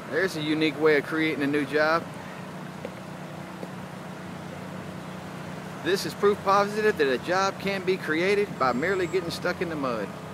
There's a unique way of creating a new job. This is proof positive that a job can be created by merely getting stuck in the mud.